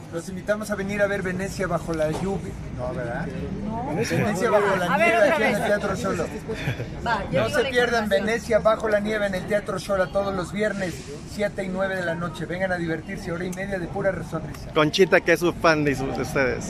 Los invitamos a venir a ver Venecia bajo la lluvia. No, ¿verdad? No. Venecia bajo la nieve aquí en el Teatro Xola. No se pierdan Venecia bajo la nieve en el Teatro Xola todos los viernes, 7 y 9 de la noche. Vengan a divertirse, hora y media de pura sonrisa. Conchita, que es su fan de ustedes.